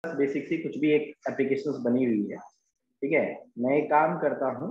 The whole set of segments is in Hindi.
बेसिक सी कुछ भी एक एप्लीकेशन बनी हुई है, ठीक है। मैं एक काम करता हूँ,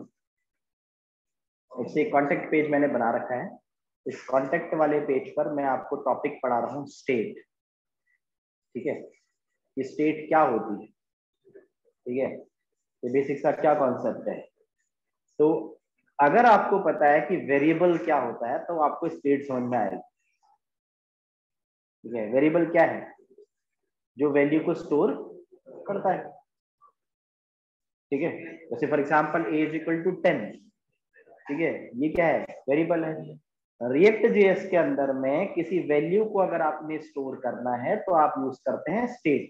इससे कॉन्टेक्ट पेज मैंने बना रखा है। इस कॉन्टेक्ट वाले पेज पर मैं आपको टॉपिक पढ़ा रहा हूँ स्टेट, ठीक है। ये स्टेट क्या होती है, ठीक है, ये बेसिक सा क्या कॉन्सेप्ट है। तो अगर आपको पता है कि वेरिएबल क्या होता है तो आपको स्टेट समझ में आएगी, ठीक है। वेरिएबल क्या है? जो वैल्यू को स्टोर करता है, ठीक है। जैसे for example a is equal to 10, ठीक है, ये क्या है? वेरिएबल है। रिएक्ट जेएस के अंदर में किसी वैल्यू को अगर आपने स्टोर करना है तो आप यूज करते हैं स्टेट,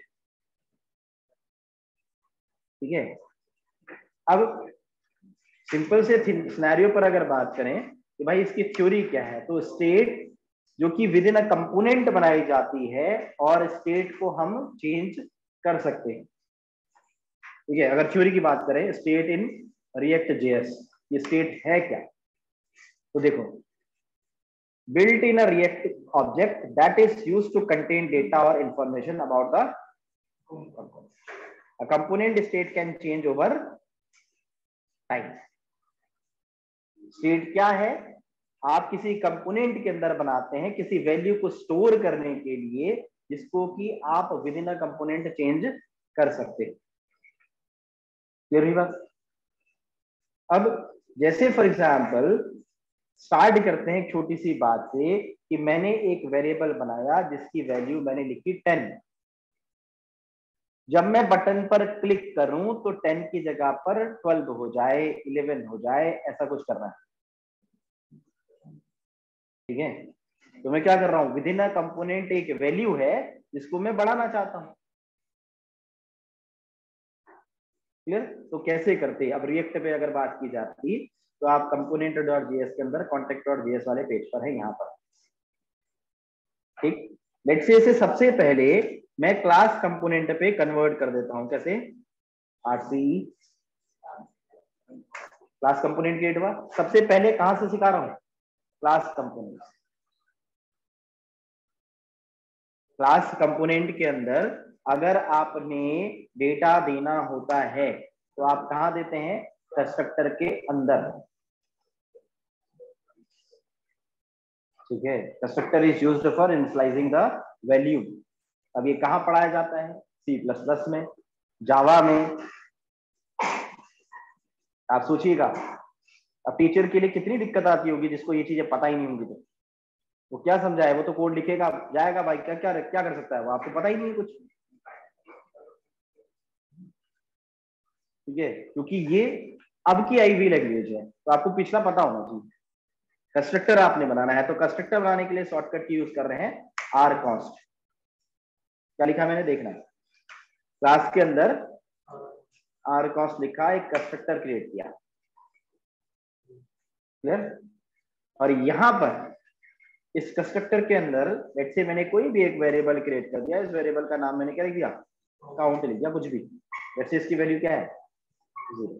ठीक है। अब सिंपल से सिनेरियो पर अगर बात करें कि भाई इसकी थ्योरी क्या है, तो स्टेट जो कि विद इन अ कंपोनेंट बनाई जाती है और स्टेट को हम चेंज कर सकते हैं, ठीक है। अगर थ्योरी की बात करें स्टेट इन रिएक्ट जेएस, ये स्टेट है क्या? तो देखो, built in a React object that is used to contain data or information about the component. A component state can change over time. State क्या है? आप किसी कंपोनेंट के अंदर बनाते हैं किसी वैल्यू को स्टोर करने के लिए, जिसको कि आप within a component change कर सकते हैं। क्लियर हुई बात? अब जैसे फॉर एग्जांपल स्टार्ट करते हैं एक छोटी सी बात से कि मैंने एक वेरिएबल बनाया जिसकी वैल्यू मैंने लिखी 10। जब मैं बटन पर क्लिक करूं तो 10 की जगह पर 12 हो जाए, 11 हो जाए, ऐसा कुछ करना है, ठीक है। तो मैं क्या कर रहा हूं, विद इन अ कंपोनेंट एक वैल्यू है जिसको मैं बढ़ाना चाहता हूं। क्लियर? तो कैसे करते हैं? अब रिएक्ट पे अगर बात की जाती तो आप कंपोनेंट डॉट जेएस के अंदर कॉन्टेक्ट डॉट जेएस वाले पेज पर है, यहाँ पर, ठीक। लेट्स से इसे सबसे पहले मैं क्लास कंपोनेंट पे कन्वर्ट कर देता हूं। कैसे? आरसीई क्लास कंपोनेंट क्रिएट हुआ। सबसे पहले कहां से सिखा रहा हूं? Class component. क्लास कंपोनेंट के अंदर अगर आपने डेटा देना होता है तो आप कहां देते हैं? कंस्ट्रक्टर के अंदर, ठीक है। Constructor is used for initialising the value. अब ये कहां पढ़ाया जाता है? C++ में, जावा में। आप सोचिएगा, अब टीचर के लिए कितनी दिक्कत आती होगी जिसको ये चीजें पता ही नहीं होंगी, तो वो क्या समझाए? वो तो कोड लिखेगा, जाएगा भाई, क्या क्या क्या कर सकता है वो? आपको पता ही नहीं है कुछ, ठीक है, क्योंकि ये अब की आई हुई लैंग्वेज है, तो आपको पिछला पता होना चाहिए। कंस्ट्रक्टर आपने बनाना है तो कंस्ट्रक्टर बनाने के लिए शॉर्टकट की यूज कर रहे हैं आर कॉन्स्ट। क्या लिखा मैंने? देखना, क्लास के अंदर आर कॉन्स्ट लिखा, एक कंस्ट्रक्टर क्रिएट किया। क्लियर? और यहां पर इस कंस्ट्रक्टर के अंदर लेट्स से मैंने कोई भी एक वेरिएबल क्रिएट कर दिया। इस वेरिएबल का नाम मैंने क्या लिख दिया? काउंट लिख दिया, कुछ भी। वैसे इसकी वैल्यू क्या है? 0।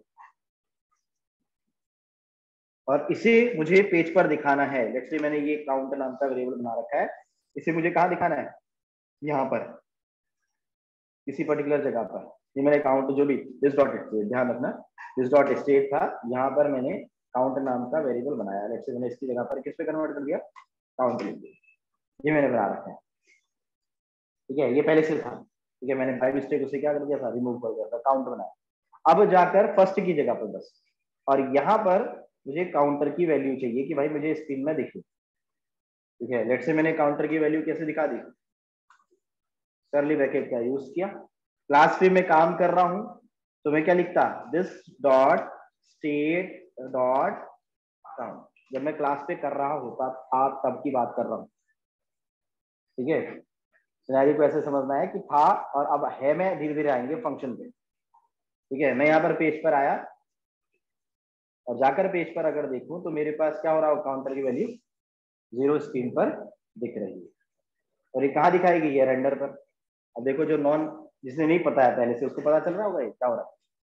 और इसे मुझे पेज पर दिखाना है। लेट्स से मैंने ये काउंट नाम का वेरिएबल बना रखा है, इसे मुझे कहाँ दिखाना है? यहाँ पर, किसी पर्टिकुलर जगह पर। ये मैंने काउंट जो भी दिस डॉट स्टेट, ध्यान रखना दिस डॉट स्टेट था, यहाँ पर मैंने काउंट नाम का वेरिएबल बनाया। लेट्स से मैंने इसकी जगह पर किस पे कन्वर्ट कर दिया? काउंट लिख दिया। ये मैंने बना रखा है, ठीक है। ये पहले से था, ठीक है, मैंने बाय मिस्टेक उसे क्या कर दिया था? रिमूव कर दिया था, काउंट बनाया। अब जाकर फर्स्ट की जगह पर बस, और यहाँ पर मुझे काउंटर की वैल्यू चाहिए कि भाई मुझे स्क्रीन में दिखे, ठीक है। लेट्स से मैंने काउंटर की वैल्यू कैसे दिखा दी? कर्ली ब्रैकेट का यूज किया। क्लास पे मैं काम कर रहा हूं तो मैं क्या लिखता? This dot state dot count. जब मैं क्लास पे कर रहा होता था तब की बात कर रहा हूँ, ठीक है। सिनेरियो को ऐसे समझना है कि था और अब है में धीरे धीरे आएंगे फंक्शन पे, ठीक है। मैं यहाँ पर पेज पर आया और जाकर पेज पर अगर देखूं तो मेरे पास क्या हो रहा है? काउंटर की वैल्यू 0 स्क्रीन पर दिख रही है। और ये कहाँ दिखाएगी? ये रेंडर पर। अब देखो, जो नॉन जिसने नहीं पता है पहले से, उसको पता चल रहा होगा ये क्या हो रहा है,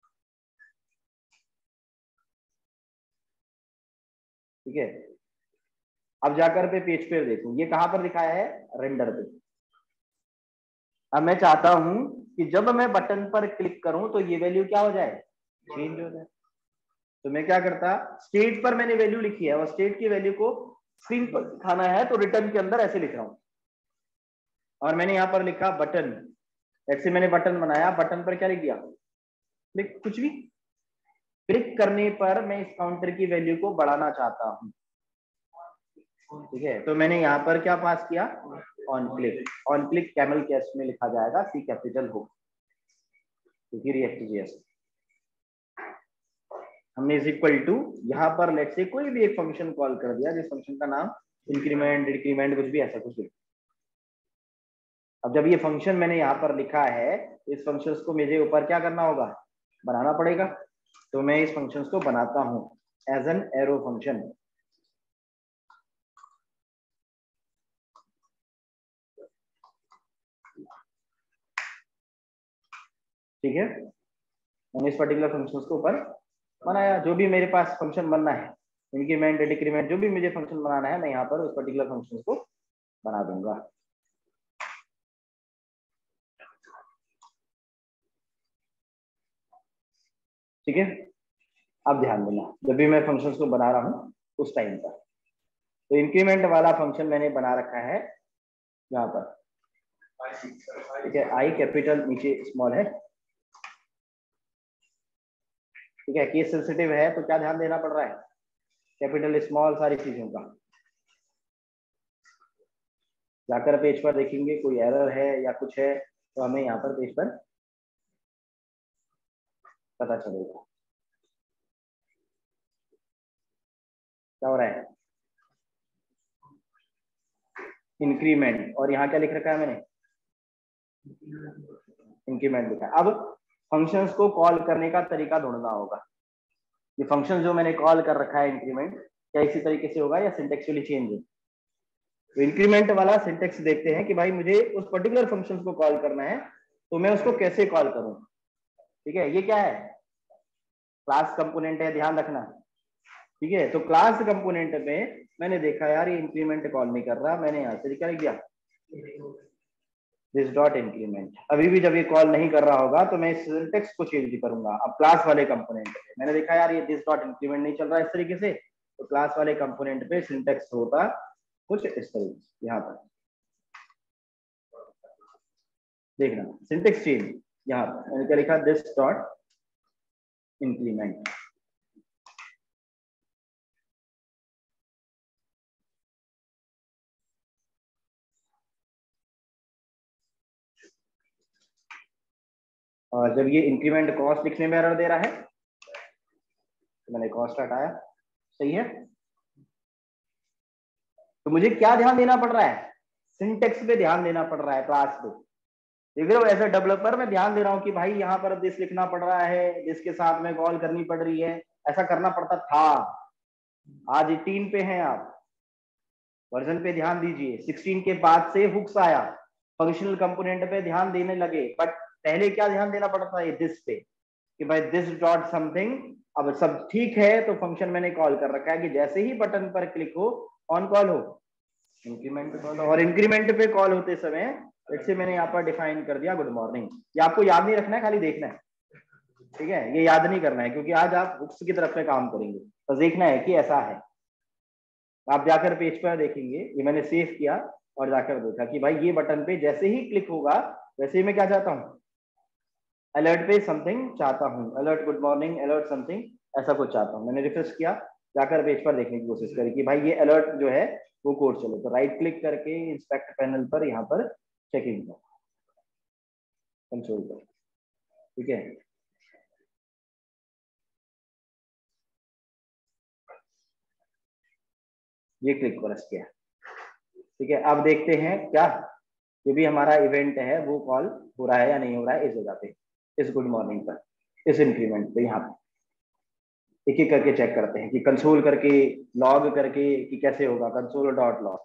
ठीक है। अब जाकर पे पेज पे देखूं, ये कहां पर दिखाया है? रेंडर पे। अब मैं चाहता हूं कि जब मैं बटन पर क्लिक करूं तो ये वैल्यू क्या हो जाए, चेंज हो जाए। तो मैं क्या करता, स्टेट पर मैंने वैल्यू लिखी है और स्टेट की वैल्यू को स्क्रीन पर दिखाना है तो रिटर्न के अंदर ऐसे लिख रहा हूं। और मैंने यहां पर लिखा बटन, ऐसे मैंने बटन बनाया, बटन पर क्या लिख दिया, क्लिक, कुछ भी। क्लिक करने पर मैं इस काउंटर की वैल्यू को बढ़ाना चाहता हूं, ठीक है। तो मैंने यहाँ पर क्या पास किया, on click. On click camel case में लिखा जाएगा, सी कैपिटल हो, क्योंकि रिएक्ट.js हमने इज इक्वल टू यहाँ पर लेट से कोई भी एक फंक्शन कॉल कर दिया, जिस फंक्शन का नाम इंक्रीमेंट, डिक्रीमेंट, कुछ भी ऐसा कुछ लिख। अब जब ये फंक्शन मैंने यहाँ पर लिखा है, इस फंक्शन को मुझे ऊपर क्या करना होगा, बनाना पड़ेगा। तो मैं इस फंक्शन को बनाता हूँ एज एन एरो फंक्शन। ठीक है, मैंने इस पर्टिकुलर फंक्शन को ऊपर बनाया। जो भी मेरे पास फंक्शन बनना है, इंक्रीमेंट, डिक्रीमेंट, जो भी मुझे फंक्शन बनाना है, मैं यहाँ पर उस पर्टिकुलर फंक्शन को बना दूंगा। ठीक है, अब ध्यान देना, जब भी मैं फंक्शंस को बना रहा हूँ उस टाइम पर, तो इंक्रीमेंट वाला फंक्शन मैंने बना रखा है यहाँ पर, ठीक है। आई कैपिटल नीचे स्मॉल है, ठीक है। केस सेंसिटिव है तो क्या ध्यान देना पड़ रहा है, कैपिटल स्मॉल सारी चीजों का। जाकर पेज पर देखेंगे कोई एरर है या कुछ है तो हमें यहाँ पर पेज पर पता चलेगा क्या हो रहा है। इंक्रीमेंट, और यहाँ क्या लिख रखा है मैंने, इंक्रीमेंट लिखा है। अब फंक्शंस को कॉल करने का तरीका ढूंढना होगा। ये फंक्शन जो मैंने कॉल कर रखा है इंक्रीमेंट, क्या इसी तरीके से होगा या सिंटेक्चुअली चेंज है। तो इंक्रीमेंट वाला सिंटेक्स देखते हैं कि भाई मुझे उस पर्टिकुलर फंक्शन को कॉल करना है तो मैं उसको कैसे कॉल करूं। ठीक है, ये क्या है, क्लास कंपोनेंट है, ध्यान रखना। ठीक है, तो क्लास कंपोनेंट में मैंने देखा यार ये इंक्रीमेंट कॉल नहीं कर रहा, मैंने यहाँ से क्या लिख दिया, दिस डॉट इंक्रीमेंट। अभी भी जब ये कॉल नहीं कर रहा होगा तो मैं इस सिंटेक्स को चेंज करूंगा। अब क्लास वाले कंपोनेंट पे मैंने देखा यार ये दिस डॉट इंक्रीमेंट नहीं चल रहा है इस तरीके से, तो क्लास वाले कंपोनेंट पे सिंटेक्स होता कुछ इस तरीके से। यहाँ पर देखना सिंटेक्स चेंज, यहाँ पर मैंने क्या लिखा, दिस डॉट इंक्रीमेंट। और जब ये इंक्रीमेंट कॉस्ट लिखने में एरर दे रहा है तो मैंने कॉस्ट हटाया, सही है। तो मुझे क्या ध्यान देना पड़ रहा है, सिंटेक्स पे ध्यान देना पड़ रहा है, क्लास पे। देख रहे हो, एज ए डेवलपर मैं ध्यान दे रहा हूँ कि भाई यहाँ पर दिस लिखना पड़ रहा है, दिस के साथ में कॉल करनी पड़ रही है, ऐसा करना पड़ता था। आज 18 पे हैं आप, वर्जन पे ध्यान दीजिए। 16 के बाद से हुक्स आया, फंक्शनल कंपोनेंट पे ध्यान देने लगे, बट पहले क्या ध्यान देना पड़ता है, दिस पे, कि भाई दिस डॉट समथिंग। अब सब ठीक है तो फंक्शन मैंने कॉल कर रखा है कि जैसे ही बटन पर क्लिक हो ऑन कॉल हो, इंक्रीमेंट कॉल हो। और इंक्रीमेंट पे कॉल होते समय जैसे मैंने यहाँ पर डिफाइन कर दिया गुड मॉर्निंग। ये आपको याद नहीं रखना है, खाली देखना है, ठीक है। ये याद नहीं करना है क्योंकि आज आप बुक्स की तरफ में काम करेंगे, तो देखना है कि ऐसा है। आप जाकर पेज पर देखेंगे, ये मैंने सेव किया और जाकर देखा कि भाई ये बटन पे जैसे ही क्लिक होगा वैसे ही मैं क्या चाहता हूँ, अलर्ट पे समथिंग चाहता हूँ, alert good morning, alert something, ऐसा कुछ चाहता हूँ। मैंने रिफ्रेश किया, जाकर पेज पर देखने की कोशिश करी कि भाई ये अलर्ट जो है वो कोड चले। तो राइट क्लिक करके इंस्पेक्ट पैनल पर यहाँ पर चेकिंग कर, कंसोल पर, ठीक है। ये क्लिक प्रेस किया, ठीक है। अब देखते हैं क्या जो भी हमारा इवेंट है वो कॉल हो रहा है या नहीं हो रहा है इस जगह पे, इस गुड मॉर्निंग पर, इस इंक्रीमेंट पे। यहाँ पे एक एक करके चेक करते हैं कि कंसोल करके, लॉग करके, कि कैसे होगा, कंसोल डॉट लॉग।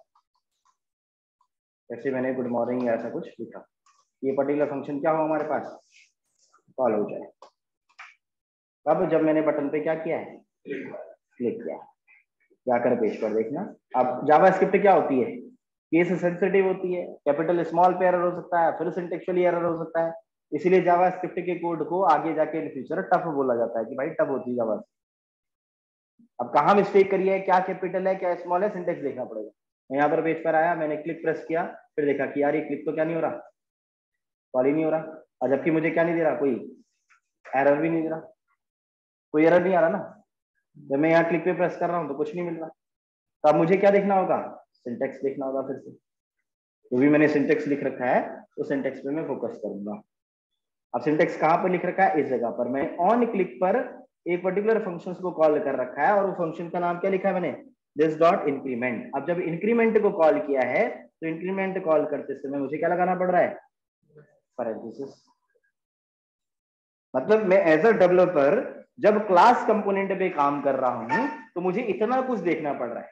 जैसे मैंने गुड मॉर्निंग ऐसा कुछ लिखा, ये पर्टिकुलर फंक्शन क्या हो हमारे पास, कॉल हो जाए। अब जब मैंने बटन पे क्या किया है, क्लिक किया, जाकर पेज पर देखना। अब जावास्क्रिप्ट क्या होती है, केस सेंसिटिव होती है, कैपिटल स्मॉल पे एरर हो सकता है, फिर सिंटेक्चुअली एरर हो सकता है। इसीलिए जावास्क्रिप्ट के कोड को आगे जाके इन फ्यूचर टफ बोला जाता है कि भाई टफ होती है जावा। अब कहाँ मिस्टेक करी है, क्या कैपिटल है क्या स्मॉल है, सिंटेक्स देखना पड़ेगा। मैं यहाँ पर पेज पर आया, मैंने क्लिक प्रेस किया, फिर देखा कि यार ये क्लिक तो क्या नहीं हो रहा, कॉल ही नहीं हो रहा, और जबकि मुझे क्या नहीं दे रहा, कोई एरर भी नहीं दे रहा, कोई एरर नहीं आ रहा ना। जब मैं यहाँ क्लिक पे प्रेस कर रहा हूँ तो कुछ नहीं मिल रहा। तो अब मुझे क्या देखना होगा, सिंटेक्स देखना होगा फिर से। जो भी मैंने सिंटेक्स लिख रखा है तो सिंटेक्स पे मैं फोकस करूंगा। अब सिंटेक्स कहाँ पर लिख रखा है, इस जगह पर। मैं ऑन क्लिक पर एक पर्टिकुलर फंक्शन को कॉल कर रखा है और वो फंक्शन का नाम क्या लिखा है मैंने, दिस डॉट इंक्रीमेंट। अब जब इंक्रीमेंट को कॉल किया है तो इंक्रीमेंट कॉल करते समय मुझे क्या लगाना पड़ रहा है, पैरेंथेसिस। मतलब मैं एज अ डेवलपर जब क्लास कंपोनेंट पे काम कर रहा हूं तो मुझे इतना कुछ देखना पड़ रहा है।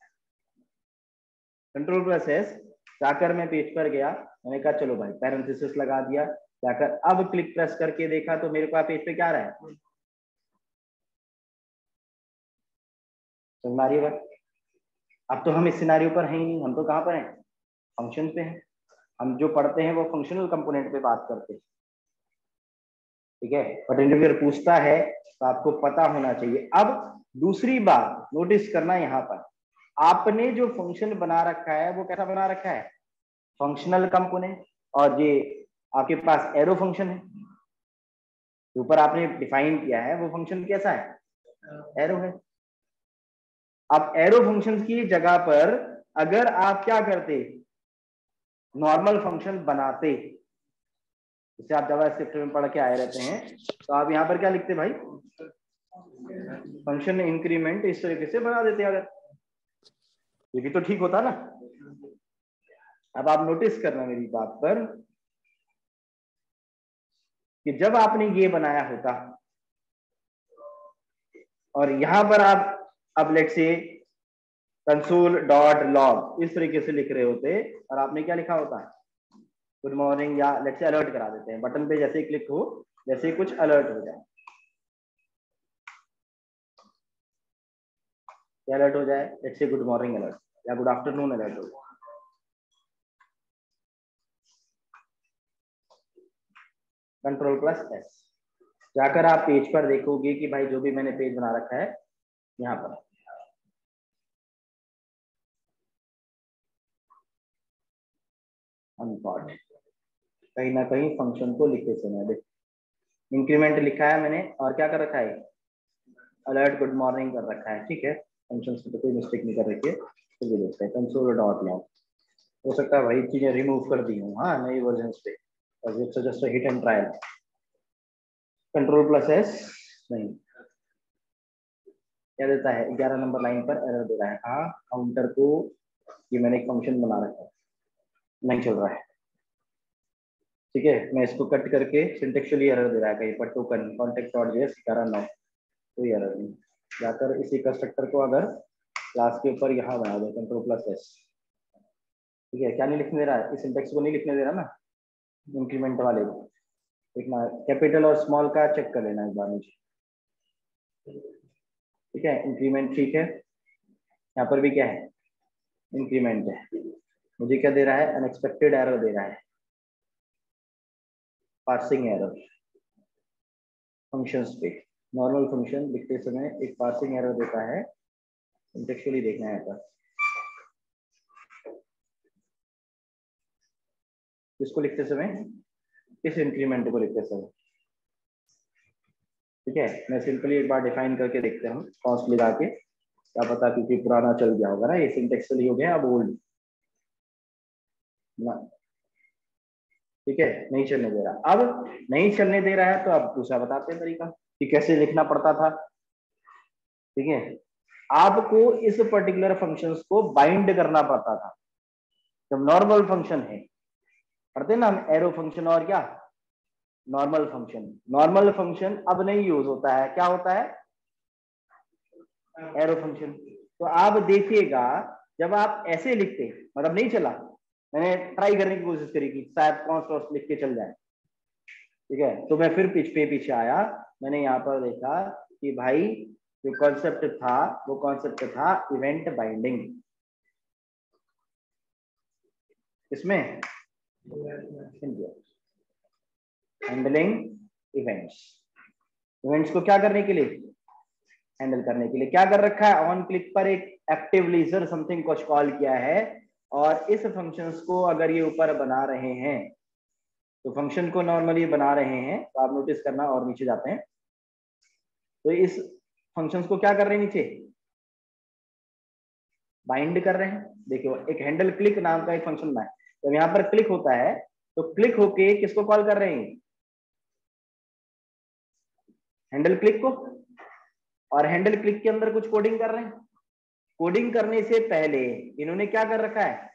कंट्रोल प्लस एस, जाकर मैं पेज पर गया, मैंने कहा चलो भाई पैरेंथेसिस लगा दिया, जाकर अब क्लिक प्रेस करके देखा तो मेरे पास पेज पे क्या आ रहा है, समझ आ रही है बात। अब तो हम इस सिनारियो पर हैं ही नहीं, हम तो कहां पर हैं, फंक्शन पे हैं। हम जो पढ़ते हैं वो फंक्शनल कंपोनेंट पे बात करते हैं, ठीक है। बट इंटरव्यूअर पूछता है तो आपको पता होना चाहिए। अब दूसरी बात नोटिस करना, यहाँ पर आपने जो फंक्शन बना रखा है वो कैसा बना रखा है, फंक्शनल कंपोनेंट। और ये आपके पास एरो फंक्शन है, ऊपर आपने डिफाइन किया है वो फंक्शन कैसा है, एरो है। अब एरो फंक्शन की जगह पर अगर आप क्या करते, नॉर्मल फंक्शन बनाते, जैसे आप जावास्क्रिप्ट में पढ़ के आए रहते हैं, तो आप यहाँ पर क्या लिखते भाई, फंक्शन इंक्रीमेंट इस तरीके से बना देते अगर, ये भी तो ठीक होता ना। अब आप नोटिस करना मेरी बात पर कि जब आपने ये बनाया होता और यहां पर आप अब let's say console dot log इस तरीके से लिख रहे होते और आपने क्या लिखा होता, गुड मॉर्निंग, या लेट्स से अलर्ट करा देते हैं बटन पे, जैसे ही क्लिक हो जैसे ही कुछ अलर्ट हो जाए, क्या अलर्ट हो जाए, let's say good morning alert या गुड आफ्टरनून अलर्ट हो जाए। कंट्रोल प्लस एस, जाकर आप पेज पर देखोगे कि भाई जो भी मैंने पेज बना रखा है यहाँ पर, अनपॉट कहीं ना कहीं फंक्शन को लिखते समय देख, इंक्रीमेंट लिखा है मैंने और क्या कर रखा है, अलर्ट गुड मॉर्निंग कर रखा है, ठीक है। फंक्शन से तो कोई मिस्टेक नहीं कर रखी है। तो ये देखते हैं कंसोल डॉट लॉग, हो सकता है वही चीजें रिमूव कर दी हूँ हाँ नई वर्जन पे, और it's just hit and trial. Control plus S, नहीं क्या देता है, 11 नंबर लाइन पर एरर दे रहा है, हाँ काउंटर को, ये मैंने एक फंक्शन बना रखा है नहीं चल रहा है, ठीक है। मैं इसको कट करके सिंटेक्चुअली एरर दे रहा है कहीं पर, टोकन कॉन्टेक्ट डॉट जेएस 11 कोई एरर नहीं। जाकर इसी कंस्ट्रक्टर को अगर क्लास के ऊपर यहाँ बना दो कंट्रोल प्लस एस, ठीक है। क्या नहीं लिखने दे रहा है, इस सिंटेक्स को नहीं लिखने दे रहा ना, इंक्रीमेंट वाले को लिखना, कैपिटल और स्मॉल का चेक कर लेना एक बार मुझे, ठीक है। इंक्रीमेंट ठीक है, यहाँ पर भी क्या है, इंक्रीमेंट है। मुझे क्या दे रहा है, अनएक्सपेक्टेड एरर दे रहा है, पार्सिंग एरर फंक्शंस पे। नॉर्मल फंक्शन लिखते समय एक पार्सिंग एरर देता है, इंटेक्चुअली देखना है पर इसको लिखते समय, इस इंक्रीमेंट को लिखते समय, ठीक है। मैं सिंपली एक बार डिफाइन करके देखते हैं कॉस्ट लगा के, क्या पता क्योंकि पुराना चल गया होगा ना, ये सिंटेक्चुअली हो गया अब ओल्ड ना, ठीक है। नहीं चलने दे रहा, अब नहीं चलने दे रहा है तो अब दूसरा बताते हैं तरीका कि कैसे लिखना पड़ता था, ठीक है। आपको इस पर्टिकुलर फंक्शंस को बाइंड करना पड़ता था। जब नॉर्मल फंक्शन है पढ़ते ना हम, एरो फंक्शन और क्या नॉर्मल फंक्शन, नॉर्मल फंक्शन अब नहीं यूज होता है, क्या होता है, एरो फंक्शन। तो आप देखिएगा जब आप ऐसे लिखते, मतलब नहीं चला, मैंने ट्राई करने की कोशिश करी कि शायद कॉन्स्ट लिख के चल जाए, ठीक है। तो मैं फिर पीछे आया, मैंने यहाँ पर देखा कि भाई जो कॉन्सेप्ट था वो कॉन्सेप्ट था इवेंट बाइंडिंग, इसमें हैंडलिंग इवेंट्स। इवेंट्स को क्या करने के लिए, हैंडल करने के लिए। क्या कर रखा है, ऑन क्लिक पर एक एक्टिव लीजर समथिंग कुछ कॉल किया है, और इस फंक्शंस को अगर ये ऊपर बना रहे हैं, तो फंक्शन को नॉर्मली बना रहे हैं, तो आप नोटिस करना और नीचे जाते हैं तो इस फंक्शंस को क्या कर रहे हैं, नीचे बाइंड कर रहे हैं। देखिए एक हैंडल क्लिक नाम का एक फंक्शन बना है, जब यहाँ पर क्लिक होता है तो क्लिक होके किसको कॉल कर रहे हैं, हैंडल क्लिक को, और हैंडल क्लिक के अंदर कुछ कोडिंग कर रहे हैं। कोडिंग करने से पहले इन्होंने क्या कर रखा है,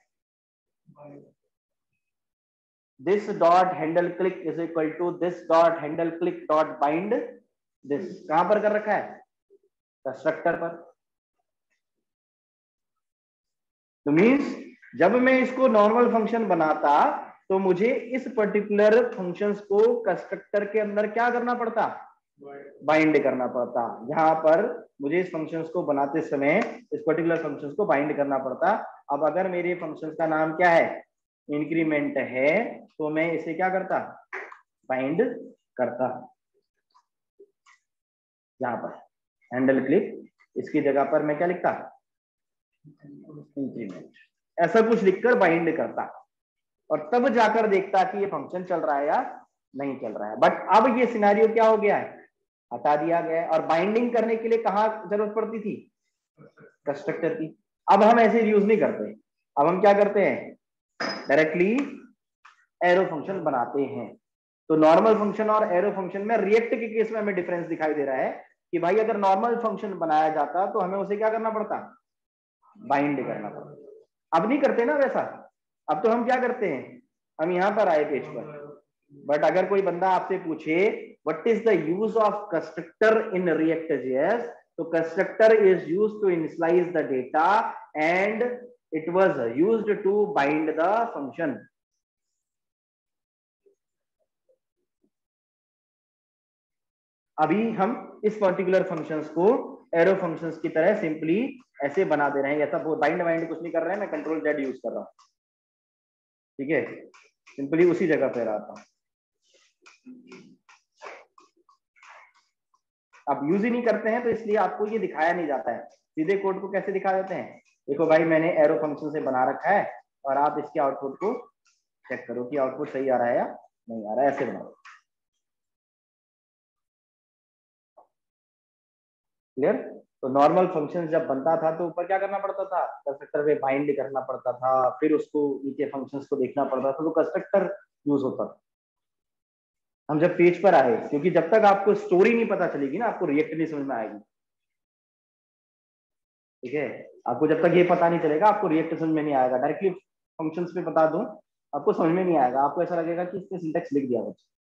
this dot handle click is equal to this dot handle click dot bind this, कहां पर कर रखा है, कंस्ट्रक्टर पर। तो मीन्स जब मैं इसको नॉर्मल फंक्शन बनाता तो मुझे इस पर्टिकुलर फंक्शंस को कंस्ट्रक्टर के अंदर क्या करना पड़ता, बाइंड करना पड़ता। यहाँ पर मुझे इस फंक्शंस को बनाते समय इस पर्टिकुलर फंक्शंस को बाइंड करना पड़ता। अब अगर मेरे फंक्शंस का नाम क्या है, इंक्रीमेंट है, तो मैं इसे क्या करता, बाइंड करता। यहाँ पर हैंडल क्लिक, इसकी जगह पर मैं क्या लिखता, इंक्रीमेंट, ऐसा कुछ लिखकर बाइंड करता, और तब जाकर देखता कि ये फंक्शन चल रहा है या नहीं चल रहा है। बट अब ये सिनेरियो क्या हो गया है, हटा दिया गया है। और बाइंडिंग करने के लिए कहाँ जरूरत पड़ती थी, कंस्ट्रक्टर की। अब हम ऐसे यूज नहीं करते, अब हम क्या करते हैं, डायरेक्टली एरो फंक्शन बनाते हैं। तो नॉर्मल फंक्शन और एरो फंक्शन में रिएक्ट के केस में हमें डिफरेंस दिखाई दे रहा है कि भाई अगर नॉर्मल फंक्शन बनाया जाता तो हमें उसे क्या करना पड़ता, बाइंड करना पड़ता। अब नहीं करते ना वैसा, अब तो हम क्या करते हैं, हम यहां पर आए पेज पर। बट अगर कोई बंदा आपसे पूछे what is the use of constructor in React.js, तो constructor is used to initialize the data and it was used to bind the function. अभी हम इस पर्टिकुलर फंक्शंस को एरो फंक्शंस की तरह सिंपली ऐसे बना दे रहे हैं, ऐसा बाइंड वाइंड कुछ नहीं कर रहे हैं, मैं कंट्रोल Z यूज कर रहा हूं, ठीक है, सिंपली उसी जगह पे रहता हूं। आप यूज ही नहीं करते हैं तो इसलिए आपको ये दिखाया नहीं जाता है। सीधे कोड को कैसे दिखा देते हैं, देखो भाई मैंने एरो फंक्शन से बना रखा है, और आप इसके आउटपुट को चेक करो कि आउटपुट सही आ रहा है या नहीं आ रहा है, ऐसे बनाओ। क्लियर। तो नॉर्मल फंक्शन जब बनता था तो ऊपर क्या करना पड़ता था, कंस्ट्रक्टर में बाइंड करना पड़ता था, फिर उसको नीचे फंक्शंस को देखना पड़ता था, तो कंस्ट्रक्टर यूज होता था। हम जब पेज पर आए, क्योंकि जब तक आपको स्टोरी नहीं पता चलेगी ना, आपको रिएक्ट नहीं समझ में आएगी, ठीक है। आपको जब तक ये पता नहीं चलेगा आपको रिएक्ट समझ में नहीं आएगा। डायरेक्टली फंक्शंस पे बता दूं आपको समझ में नहीं आएगा, आपको ऐसा लगेगा कि इसने सिंटैक्स लिख दिया बस।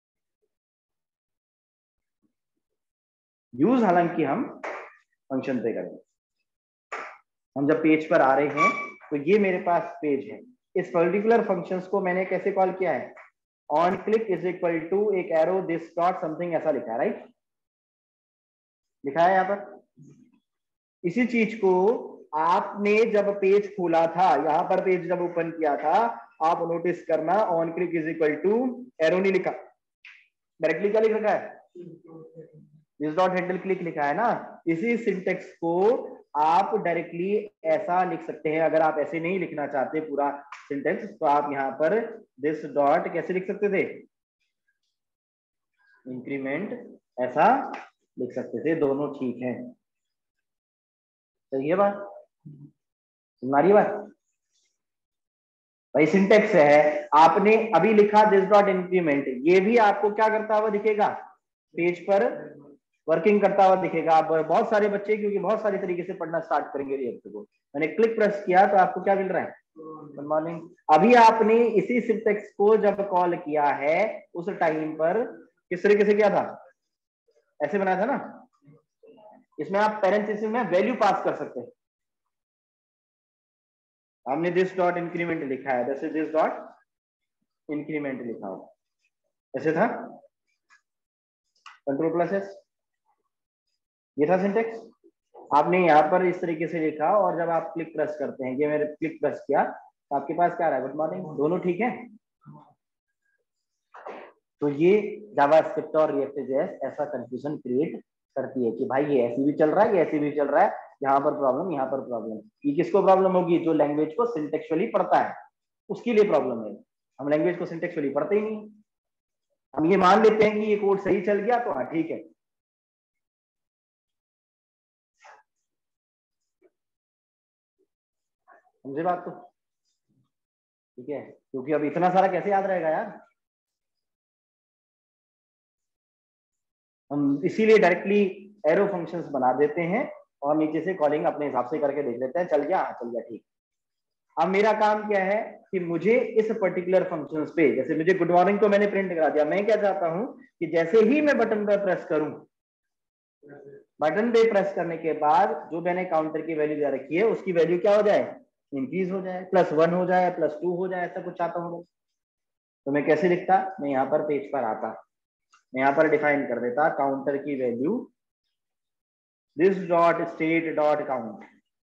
यूज हालांकि हम फंक्शन पे करेंगे। हम जब पेज पर आ रहे हैं तो ये मेरे पास पेज है, इस पर्टिकुलर फंक्शंस को मैंने कैसे कॉल किया है, on click is equal to एक एरो दिस डॉट समथिंग, ऐसा लिखा है, राइट, लिखा है यहाँ पर। इसी चीज को आपने जब पेज खोला था, यहाँ पर पेज जब ओपन किया था, आप नोटिस करना on click is equal to arrow नहीं लिखा, डायरेक्टली क्या लिख रखा है, दिस डॉट हैंडल क्लिक लिखा है ना। इसी सिंटेक्स को आप डायरेक्टली ऐसा लिख सकते हैं। अगर आप ऐसे नहीं लिखना चाहते पूरा सिंटेक्स, तो आप यहाँ पर दिस डॉट कैसे लिख सकते थे, इंक्रीमेंट, ऐसा लिख सकते थे। दोनों ठीक है, सही है बात, तुम्हारी बात भाई। सिंटेक्स है, आपने अभी लिखा दिस डॉट इंक्रीमेंट, ये भी आपको क्या करता हुआ दिखेगा, पेज पर वर्किंग करता हुआ दिखेगा। आप बहुत सारे बच्चे क्योंकि बहुत सारे तरीके से पढ़ना स्टार्ट करेंगे रिएक्ट को। मैंने क्लिक प्रेस किया तो आपको क्या मिल रहा है, गुड मॉर्निंग। अभी आपने इसी सिंटेक्स को जब कॉल किया है उस टाइम पर किस तरीके से किया था, ऐसे बनाया था ना। इसमें आप पैरेंथेसिस में वैल्यू पास कर सकते हैं। हमने दिस डॉट इंक्रीमेंट लिखा है, जैसे दिस डॉट इंक्रीमेंट लिखा हो, ऐसे था, कंट्रोल प्लस एस, ये था सिंटेक्स। आपने यहाँ पर इस तरीके से लिखा, और जब आप क्लिक प्रेस करते हैं, ये मैंने क्लिक प्रेस किया तो आपके पास क्या आ रहा है, गुड मॉर्निंग। दोनों ठीक है, तो ये जावास्क्रिप्ट और रिएक्ट.जेएस ऐसा कंफ्यूजन क्रिएट करती है कि भाई ये ऐसे भी चल रहा है, ये ऐसे भी चल रहा है, यहाँ पर प्रॉब्लम, यहाँ पर प्रॉब्लम। ये किसको प्रॉब्लम होगी? जो लैंग्वेज को सिंटेक्चुअली पढ़ता है उसके लिए प्रॉब्लम है। हम लैंग्वेज को सिंटेक्चुअली पढ़ते ही नहीं, हम ये मान लेते हैं कि ये कोड सही चल गया तो हाँ ठीक है। समझे बात? तो ठीक है, क्योंकि अब इतना सारा कैसे याद रहेगा यार। हम इसीलिए डायरेक्टली एरो फंक्शंस बना देते हैं और नीचे से कॉलिंग अपने हिसाब से करके देख लेते हैं, चल गया, हाँ चल गया, ठीक। अब मेरा काम क्या है कि मुझे इस पर्टिकुलर फंक्शंस पे, जैसे मुझे गुड मॉर्निंग तो मैंने प्रिंट करा दिया, मैं क्या चाहता हूं कि जैसे ही मैं बटन पर प्रेस करूं, बटन पे प्रेस करने के बाद जो मैंने काउंटर की वैल्यू दे रखी है उसकी वैल्यू क्या हो जाए? इंक्रीज हो जाए, +1 हो जाए, +2 हो जाए, ऐसा कुछ चाहता हूँ। तो मैं कैसे लिखता? मैं यहाँ पर पेज पर आता, मैं यहाँ पर डिफाइन कर देता काउंटर की value this dot state dot count.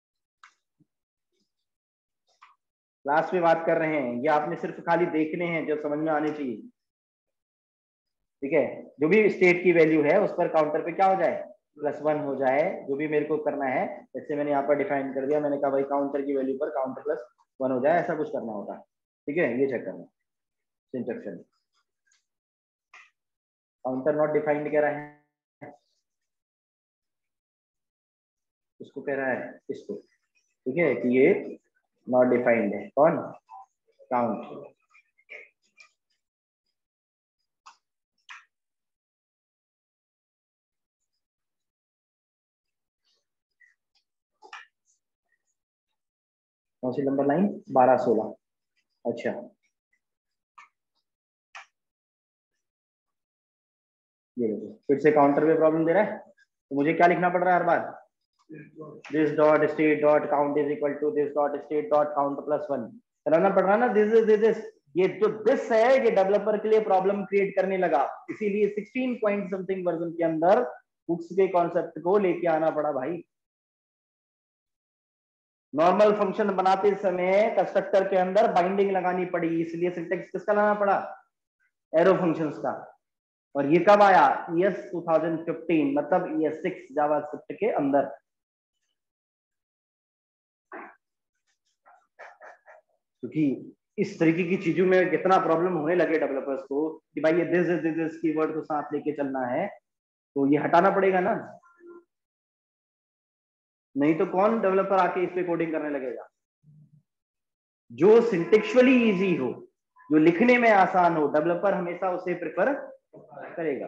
Class में बात कर रहे हैं, ये आपने सिर्फ खाली देखने हैं जो समझ में आने चाहिए, ठीक है। जो भी स्टेट की वैल्यू है उस पर काउंटर पे क्या हो जाए? +1 हो जाए, जो भी मेरे को करना है। जैसे मैंने यहाँ पर डिफाइन कर दिया, मैंने कहा भाई काउंटर की वैल्यू पर काउंटर +1 हो जाए, ऐसा कुछ करना होगा, ठीक है। ये चेक करना इंस्ट्रक्शन। काउंटर नॉट डिफाइंड कह रहा है, इसको कह रहा है, इसको, ठीक है, कि ये नॉट डिफाइंड है। कौन? काउंट। कौन सी नंबर लाइन? 12-16। अच्छा, ये देखो फिर से काउंटर पे प्रॉब्लम दे रहा है, तो मुझे क्या लिखना पड़ रहा है हर बार? This dot state dot count is equal to this dot state dot count +1 कराना पड़ रहा है ना। दिस इज दिस, ये जो दिस है ये डेवलपर के लिए प्रॉब्लम क्रिएट करने लगा, इसीलिए 16 पॉइंट समथिंग वर्जन के अंदर हुक्स के कॉन्सेप्ट को लेके आना पड़ा भाई। नॉर्मल फंक्शन बनाते समय कंस्ट्रक्टर के अंदर बाइंडिंग लगानी पड़ी, इसलिए सिंटेक्स किसका लाना पड़ा? एरो फंक्शंस का। और ये कब आया? ES 2015, मतलब ES6 जावास्क्रिप्ट के अंदर। क्योंकि इस तरीके की चीजों में कितना प्रॉब्लम होने लगे डेवलपर्स को कि भाई ये दिस कीवर्ड को साथ लेके चलना है, तो ये हटाना पड़ेगा ना, नहीं तो कौन डेवलपर आके इस पे कोडिंग करने लगेगा? जो सिंटेक्चुअली इजी हो, जो लिखने में आसान हो, डेवलपर हमेशा उसे प्रेफर करेगा।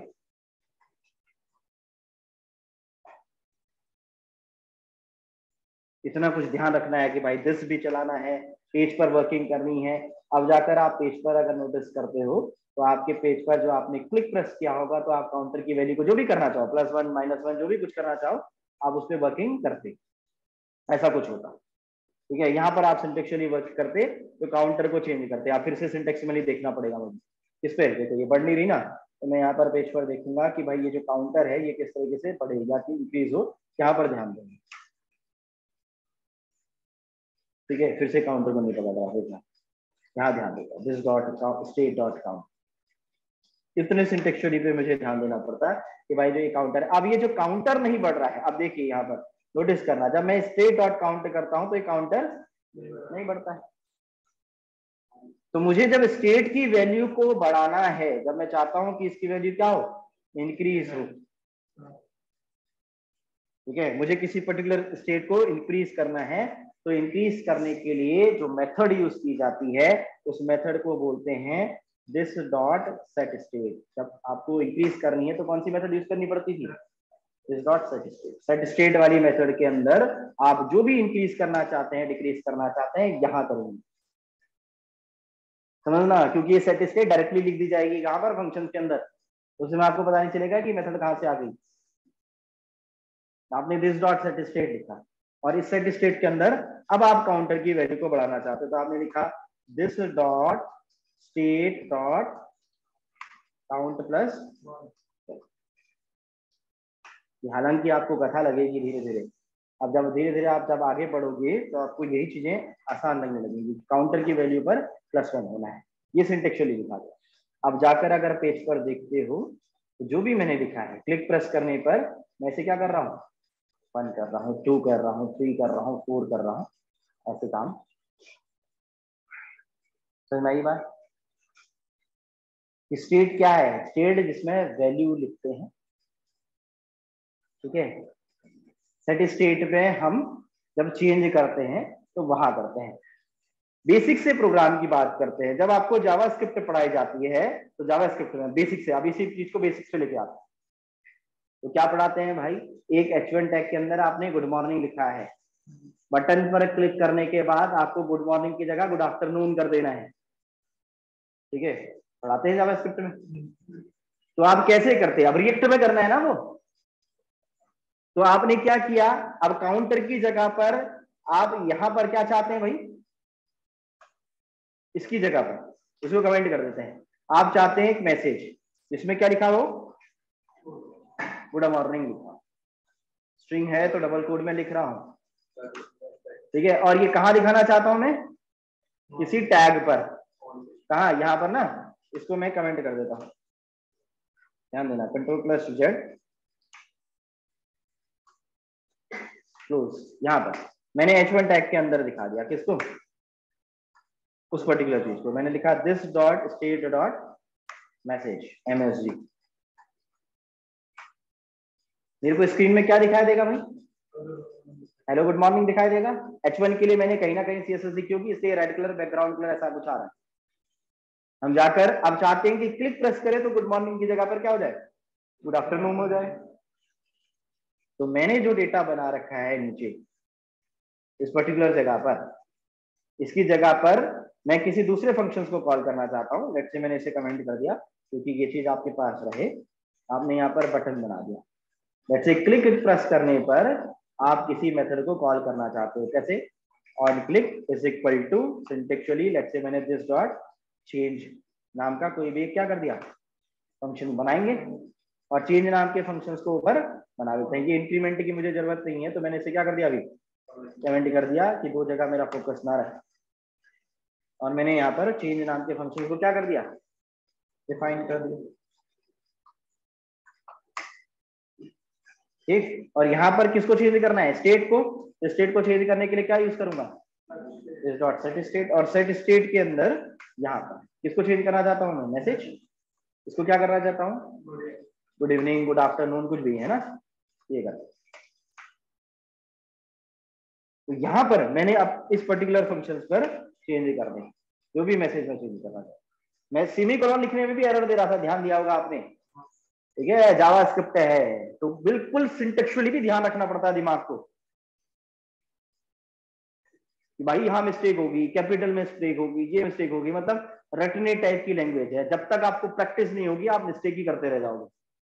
इतना कुछ ध्यान रखना है कि भाई दिस भी चलाना है, पेज पर वर्किंग करनी है। अब जाकर आप पेज पर अगर नोटिस करते हो तो आपके पेज पर जो आपने क्लिक प्रेस किया होगा तो आप काउंटर की वैल्यू को जो भी करना चाहो, +1 -1 जो भी कुछ करना चाहो, आप उस पर वर्किंग करते, ऐसा कुछ होता, ठीक है। यहाँ पर आप सिंटेक्चुअली वर्क करते तो काउंटर को चेंज करते, आप फिर से सिंटेक्चुअली देखना पड़ेगा मुझे। किस पे देखो, ये बढ़ नहीं रही ना, तो मैं यहाँ पर पेज पर देखूंगा कि भाई ये जो काउंटर है ये किस तरीके से बढ़ेगा कि इंक्रीज हो, यहाँ पर ध्यान देंगे, ठीक है। फिर से काउंटर को नहीं पता लगा देखना, यहाँ ध्यान देगा this dot state dot count. इतने सिंटेक्चुअली पे मुझे ध्यान देना पड़ता है कि भाई जो ये काउंटर है, अब ये जो काउंटर नहीं बढ़ रहा है, अब देखिए यहाँ पर नोटिस करना, जब मैं स्टेट डॉट काउंट करता हूँ तो ये काउंटर नहीं बढ़ता है। तो मुझे जब स्टेट की वैल्यू को बढ़ाना है, जब मैं चाहता हूं कि इसकी वैल्यू क्या हो? इंक्रीज हो, ठीक है। मुझे किसी पर्टिकुलर स्टेट को इंक्रीज करना है, तो इंक्रीज करने के लिए जो मेथड यूज की जाती है उस मेथड को बोलते हैं दिस डॉट सेट स्टेट। जब आपको इंक्रीज करनी है तो कौन सी मेथड यूज करनी पड़ती थी? This dot set state. Set state वाली मेथड के अंदर आप जो भी इंक्रीज करना चाहते हैं, डिक्रीज करना चाहते हैं, यहां करेंगे, समझना। क्योंकि ये सेट स्टेट डायरेक्टली लिख दी जाएगी कहां पर? फंक्शन के अंदर, उसमें आपको पता नहीं चलेगा कि मेथड कहां से आ गई। आपने दिस डॉट सेट स्टेट लिखा और इस सेट स्टेट के अंदर अब आप काउंटर की वैल्यू को बढ़ाना चाहते हो, तो आपने लिखा this dot state dot count +1। हालांकि आपको कथा लगेगी धीरे धीरे, अब जब धीरे धीरे आप जब आगे बढ़ोगे तो आपको यही चीजें आसान लगने लगेंगी। काउंटर की वैल्यू पर +1 होना है, ये सिंटेक्चुअली लिखा गया। अब जाकर अगर पेज पर देखते हो तो जो भी मैंने लिखा है क्लिक प्रेस करने पर मैं इसे क्या कर रहा हूँ, 1 कर रहा हूँ, 2 कर रहा हूँ, 3 कर रहा हूँ, 4 कर रहा हूँ, ऐसे काम। समझ में आई बात? स्टेट क्या है? स्टेट जिसमें वैल्यू लिखते हैं, ठीक है। सेट स्टेट पे हम जब चेंज करते हैं तो वहां करते हैं। बेसिक से प्रोग्राम की बात करते हैं। जब आपको जावास्क्रिप्ट पढ़ाई जाती है तो जावास्क्रिप्ट में बेसिक से, अब इसी चीज को बेसिक से लेके आते हैं तो क्या पढ़ाते हैं भाई, एक H1 टैग के अंदर आपने गुड मॉर्निंग लिखा है, बटन पर क्लिक करने के बाद आपको गुड मॉर्निंग की जगह गुड आफ्टरनून कर देना है, ठीक है, पढ़ाते हैं जावास्क्रिप्ट में। तो आप कैसे करते हैं? अब रिएक्ट में करना है ना वो, तो आपने क्या किया, अब काउंटर की जगह पर आप यहां पर क्या चाहते हैं भाई, इसकी जगह पर इसको कमेंट कर देते हैं। आप चाहते हैं एक मैसेज जिसमें क्या लिखा हो, गुड मॉर्निंग लिखा, स्ट्रिंग है तो डबल कोड में लिख रहा हूं, ठीक है। और ये कहां दिखाना चाहता हूं मैं, किसी टैग पर, कहा यहां पर ना, इसको मैं कमेंट कर देता हूं, ध्यान देना, Ctrl+Z क्लोज। यहां पर मैंने H1 टैग के अंदर दिखा दिया, किसको, उस पर्टिकुलर चीज को। मैंने लिखा this dot state dot message MSG। मेरे को स्क्रीन में क्या दिखाई देगा भाई, हेलो गुड मॉर्निंग दिखाई देगा। H1 के लिए मैंने कहीं ना कहीं CSS लिखी होगी, इसलिए रेड कलर बैकग्राउंड कलर ऐसा कुछ आ रहा है। हम जाकर अब चाहते हैं कि क्लिक प्रेस करें तो गुड मॉर्निंग की जगह पर क्या हो जाए, गुड आफ्टरनून हो जाए। तो मैंने जो डेटा बना रखा है नीचे इस पर्टिकुलर जगह पर, इसकी जगह पर मैं किसी दूसरे फंक्शंस को कॉल करना चाहता हूँ। लेट्स से मैंने इसे कमेंट कर दिया क्योंकि ये चीज आपके पास रहे, आपने यहाँ पर बटन बना दिया। लेट्स से क्लिक प्रेस करने पर आप किसी मेथड को कॉल करना चाहते हो, कैसे, on click is equal to syntactically, let's say मैंने दिस डॉट चेंज नाम का कोई भी क्या कर दिया, फंक्शन बनाएंगे और चेंज नाम के फंक्शंस को ऊपर बना देते हैं। ये इंक्रीमेंट की मुझे जरूरत नहीं है तो मैंने इसे क्या कर दिया, अभी कमेंट कर दिया कि दो जगह मेरा फोकस ना रहे, और मैंने यहाँ पर चेंज नाम के फंक्शन को क्या कर दिया, डिफाइन कर दिया, ठीक। और यहाँ पर किसको चेंज करना है, स्टेट को। तो स्टेट को चेंज करने के लिए क्या यूज करूंगा, इस डॉट सेट स्टेट, और सेट स्टेट के अंदर यहाँ पर किसको चेंज करना चाहता हूँ मैं, मैसेज, इसको क्या करना चाहता हूँ, गुड इवनिंग, गुड आफ्टरनून, कुछ भी है ना, ये कर। तो यहाँ पर मैंने अब इस पर्टिकुलर फंक्शन पर चेंज कर दें, जो भी मैसेज में चेंज करना चाहता। मैं सेमीकोलन लिखने में भी एरर दे रहा था, ध्यान दिया होगा आपने, ठीक है, जावास्क्रिप्ट है तो बिल्कुल सिंटेक्चुअली भी ध्यान रखना पड़ता है दिमाग को कि भाई यहाँ मिस्टेक होगी, कैपिटल में मिस्टेक होगी, ये मिस्टेक होगी, मतलब रटने टाइप की लैंग्वेज है। जब तक आपको प्रैक्टिस नहीं होगी आप मिस्टेक ही करते रह जाओगे।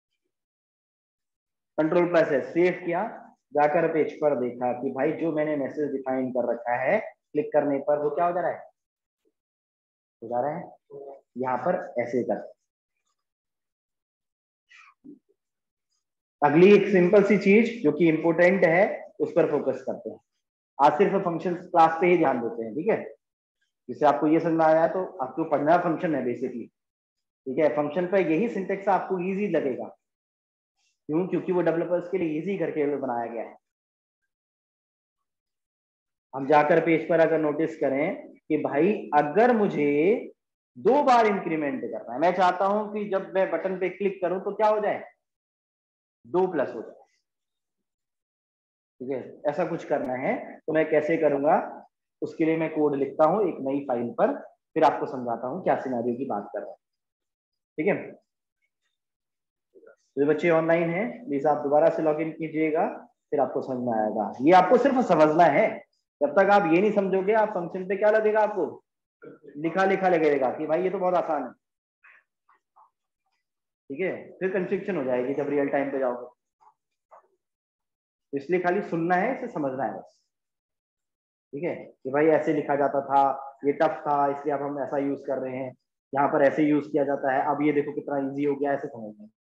Ctrl+S सेव किया, जाकर पेज पर देखा कि भाई जो मैंने मैसेज डिफाइन कर रखा है, क्लिक करने पर वो क्या हो जा रहा है, हो जा रहा है यहाँ पर ऐसे कर। अगली एक सिंपल सी चीज जो कि इंपोर्टेंट है उस पर फोकस करते हैं। आज सिर्फ फंक्शन क्लास पे ही ध्यान देते हैं, ठीक है। जिससे आपको ये समझ में आया तो आपको पढ़ना फंक्शन है बेसिकली, ठीक है। फंक्शन पर यही सिंटेक्स आपको इजी लगेगा, क्यों, क्योंकि वो डेवलपर्स के लिए इजी करके बनाया गया है। हम जाकर पेज पर अगर नोटिस करें कि भाई अगर मुझे 2 बार इंक्रीमेंट करना है, मैं चाहता हूं कि जब मैं बटन पे क्लिक करूं तो क्या हो जाए, 2+ हो जाए, ठीक है। ऐसा कुछ करना है तो मैं कैसे करूंगा, उसके लिए मैं कोड लिखता हूं एक नई फाइल पर, फिर आपको समझाता हूं क्या सिनेरियो की बात कर रहा हूं, ठीक है। जो बच्चे ऑनलाइन हैं प्लीज आप दोबारा से लॉगिन कीजिएगा, फिर आपको समझ में आएगा। ये आपको सिर्फ समझना है, जब तक आप ये नहीं समझोगे आप फंक्शन पे क्या लगेगा, आपको लिखा लिखा लगेगा कि भाई ये तो बहुत आसान है, ठीक है। फिर कंफ्यूजन हो जाएगी जब रियल टाइम पे जाओगे, तो इसलिए खाली सुनना है, इसे समझना है बस, ठीक है। कि भाई ऐसे लिखा जाता था, ये टफ था इसलिए अब हम ऐसा यूज कर रहे हैं, यहाँ पर ऐसे यूज किया जाता है, अब ये देखो कितना इजी हो गया, ऐसे समझना है।